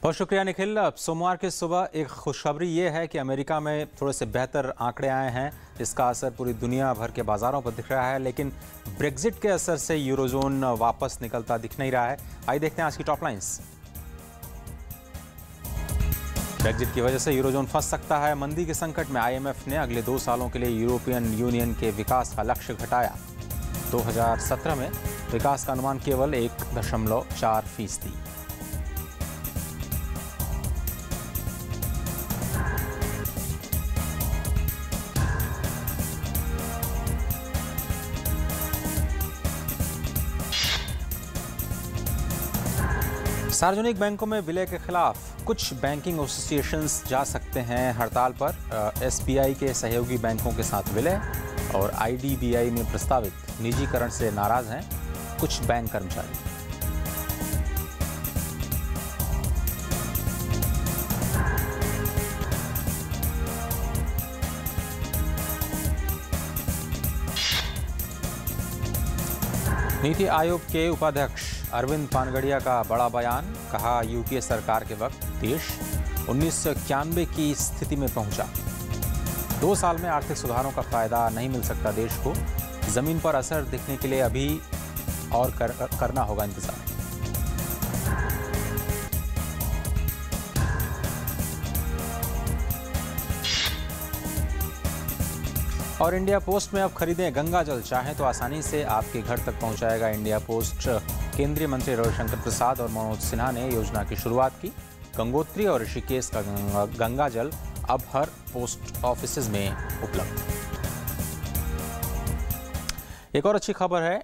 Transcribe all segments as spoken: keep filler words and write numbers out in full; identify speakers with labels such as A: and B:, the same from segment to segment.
A: बहुत शुक्रिया निखिल। सोमवार की सुबह एक खुशखबरी ये है कि अमेरिका में थोड़े से बेहतर आंकड़े आए हैं। इसका असर पूरी दुनिया भर के बाजारों पर दिख रहा है, लेकिन ब्रेग्जिट के असर से यूरोजोन वापस निकलता दिख नहीं रहा है। आइए देखते हैं आज की टॉप लाइंस। ब्रेग्जिट की वजह से यूरोजोन फंस सकता है। मंदी के संकट में आईएमएफ ने अगले दो सालों के लिए यूरोपियन यूनियन के विकास का लक्ष्य घटाया। दो हजार सत्रह में विकास का अनुमान केवल एक दशमलव चार फीसदी। सार्वजनिक बैंकों में विलय के खिलाफ कुछ बैंकिंग एसोसिएशंस जा सकते हैं हड़ताल पर। एसबीआई के सहयोगी बैंकों के साथ विलय और आईडीबीआई में प्रस्तावित निजीकरण से नाराज हैं कुछ बैंक कर्मचारी। नीति आयोग के उपाध्यक्ष अरविंद पानगड़िया का बड़ा बयान। कहा, यूपीए सरकार के वक्त देश उन्नीस सौ इक्यानवे की स्थिति में पहुंचा। दो साल में आर्थिक सुधारों का फायदा नहीं मिल सकता देश को। जमीन पर असर दिखने के लिए अभी और कर, करना होगा इंतजार। और इंडिया पोस्ट में अब खरीदें गंगा जल, चाहें तो आसानी से आपके घर तक पहुंचाएगा इंडिया पोस्ट। केंद्रीय मंत्री रविशंकर प्रसाद और मनोज सिन्हा ने योजना की शुरुआत की। गंगोत्री और ऋषिकेश का गंगा जल अब हर पोस्ट ऑफिस में उपलब्ध। एक और अच्छी खबर है,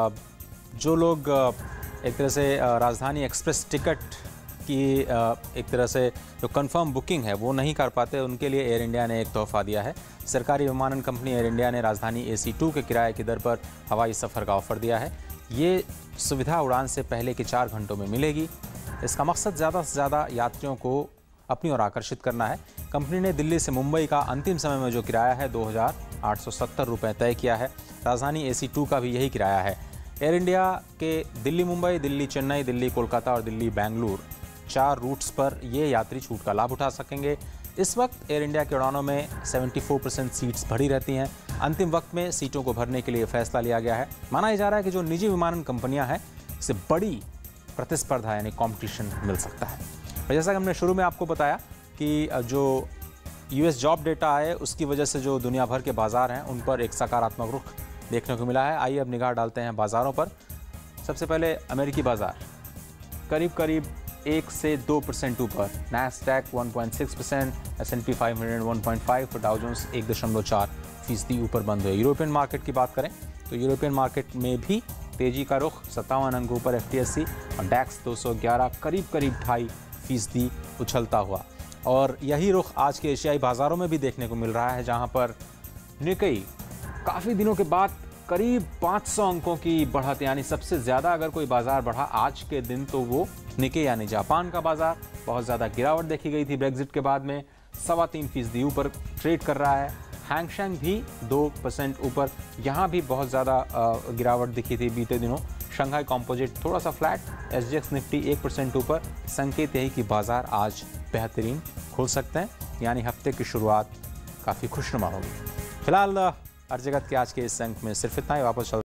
A: जो लोग एक तरह से राजधानी एक्सप्रेस टिकट की एक तरह से जो कंफर्म बुकिंग है वो नहीं कर पाते, उनके लिए एयर इंडिया ने एक तोहफा दिया है। सरकारी विमानन कंपनी एयर इंडिया ने राजधानी ए सी टू के किराए की दर पर हवाई सफ़र का ऑफर दिया है। ये सुविधा उड़ान से पहले के चार घंटों में मिलेगी। इसका मकसद ज़्यादा से ज़्यादा यात्रियों को अपनी ओर आकर्षित करना है। कंपनी ने दिल्ली से मुंबई का अंतिम समय में जो किराया है दो हज़ार आठ सौ सत्तर रुपये तय किया है। राजधानी ए सी टू का भी यही किराया है। एयर इंडिया के दिल्ली मुंबई, दिल्ली चेन्नई, दिल्ली कोलकाता और दिल्ली बेंगलुरु चार रूट्स पर ये यात्री छूट का लाभ उठा सकेंगे। इस वक्त एयर इंडिया की उड़ानों में चौहत्तर परसेंट सीट्स भरी रहती हैं। अंतिम वक्त में सीटों को भरने के लिए फैसला लिया गया है। माना जा रहा है कि जो निजी विमानन कंपनियां हैं इससे बड़ी प्रतिस्पर्धा यानी कंपटीशन मिल सकता है। और जैसा कि हमने शुरू में आपको बताया कि जो यूएस जॉब डेटा आए उसकी वजह से जो दुनिया भर के बाजार हैं उन पर एक सकारात्मक रुख देखने को मिला है। आइए अब निगाह डालते हैं बाज़ारों पर। सबसे पहले अमेरिकी बाजार करीब करीब एक से दो परसेंट ऊपर। Nasdaq one point six percent, S and P five hundred one point five और डाउ जोन्स एक दशमलव चार फीसदी ऊपर बंद हुए। यूरोपियन मार्केट की बात करें तो यूरोपियन मार्केट में भी तेजी का रुख, सत्तावन अंकों पर एफ टी एस सी और डैक्स दो सौ ग्यारह करीब करीब ढाई फीसदी उछलता हुआ। और यही रुख आज के एशियाई बाज़ारों में भी देखने को मिल रहा है, जहां पर निकेई काफ़ी दिनों के बाद करीब पाँच सौ अंकों की बढ़त, यानी सबसे ज़्यादा अगर कोई बाजार बढ़ा आज के दिन तो वो निकेई यानी जापान का बाजार। बहुत ज़्यादा गिरावट देखी गई थी ब्रेग्जिट के बाद में, सवा तीन फीसदी ऊपर ट्रेड कर रहा है। हैंगशेंग भी दो परसेंट ऊपर, यहाँ भी बहुत ज़्यादा गिरावट दिखी थी बीते दिनों। शंघाई कॉम्पोजिट थोड़ा सा flat, S G X Nifty एक परसेंट ऊपर। संकेत यही कि बाजार आज बेहतरीन खुल सकते हैं, यानी हफ्ते की शुरुआत काफ़ी खुशनुमा होगी। फिलहाल हर जगत के आज के इस अंक में सिर्फ इतना ही। वापस चल